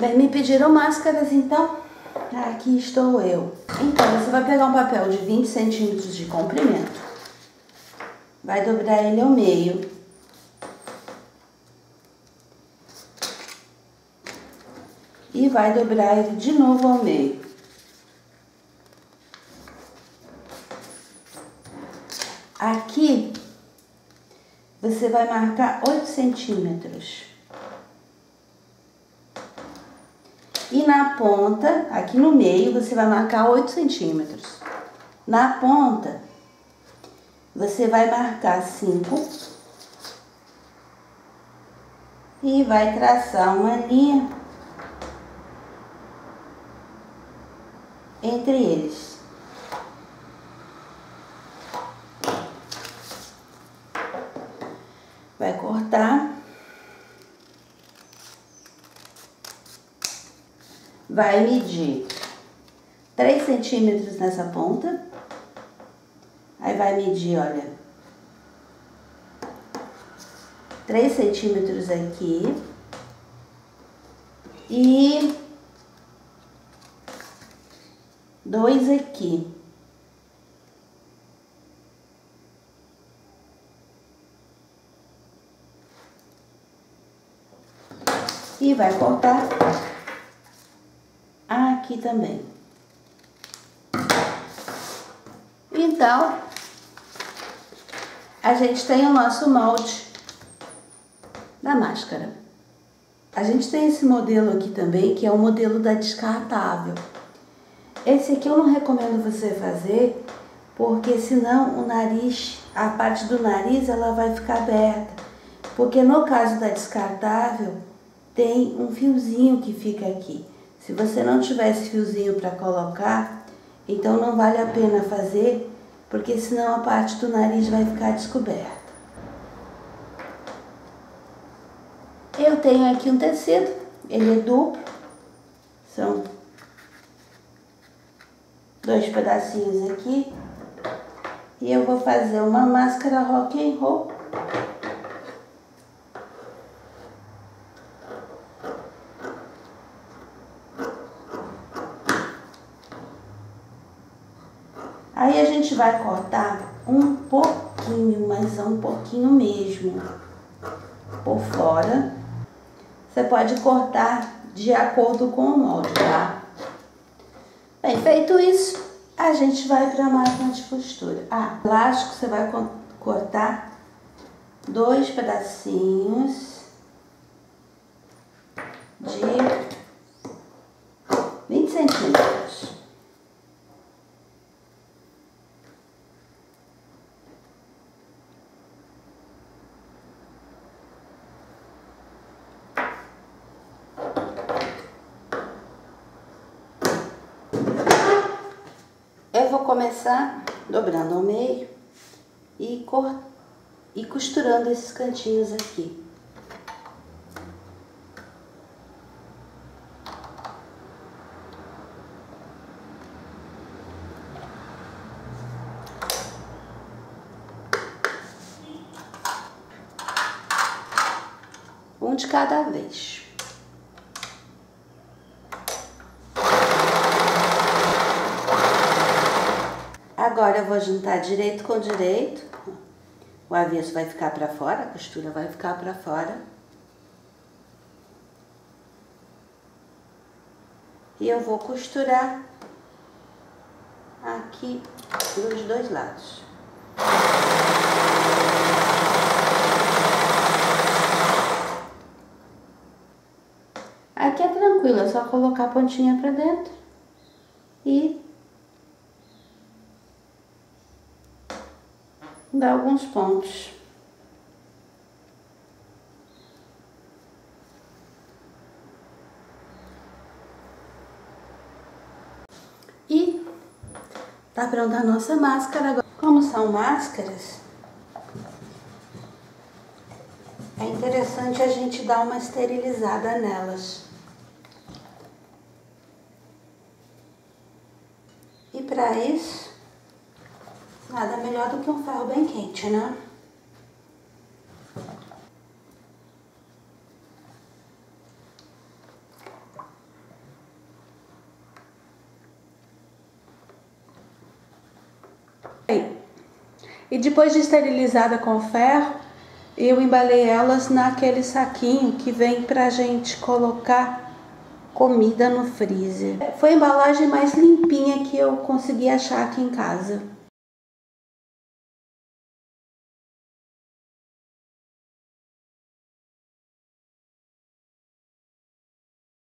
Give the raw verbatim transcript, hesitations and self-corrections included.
Bem, me pediram máscaras, então aqui estou eu. Então, você vai pegar um papel de vinte centímetros de comprimento, vai dobrar ele ao meio. E vai dobrar ele de novo ao meio. Aqui, você vai marcar oito centímetros. E na ponta, aqui no meio, você vai marcar oito centímetros. Na ponta, você vai marcar cinco. E vai traçar uma linha entre eles. Vai cortar. Vai medir três centímetros nessa ponta. Aí vai medir, olha, três centímetros aqui. E dois aqui. E vai cortar aqui também. Então, a gente tem o nosso molde da máscara. A gente tem esse modelo aqui também, que é o modelo da descartável. Esse aqui eu não recomendo você fazer, porque senão o nariz, a parte do nariz, ela vai ficar aberta. Porque no caso da descartável, tem um fiozinho que fica aqui. Se você não tiver esse fiozinho para colocar, então não vale a pena fazer, porque senão a parte do nariz vai ficar descoberta. Eu tenho aqui um tecido, ele é duplo, são dois pedacinhos aqui, e eu vou fazer uma máscara rock and roll. Aí a gente vai cortar um pouquinho, mas um pouquinho mesmo, por fora. Você pode cortar de acordo com o molde, tá? Bem, feito isso, a gente vai para a máquina de costura. Ah, elástico você vai cortar dois pedacinhos de vinte centímetros. Eu vou começar dobrando ao meio e, cor... e costurando esses cantinhos aqui. Um de cada vez. Agora eu vou juntar direito com direito. O avesso vai ficar para fora, a costura vai ficar para fora. E eu vou costurar aqui dos dois lados. Aqui é tranquilo, é só colocar a pontinha para dentro e dar alguns pontos. E tá pronta a nossa máscara. Agora, como são máscaras, é interessante a gente dar uma esterilizada nelas. E para isso, nada melhor do que um ferro bem quente, né? E depois de esterilizada com ferro, eu embalei elas naquele saquinho que vem pra gente colocar comida no freezer. Foi a embalagem mais limpinha que eu consegui achar aqui em casa.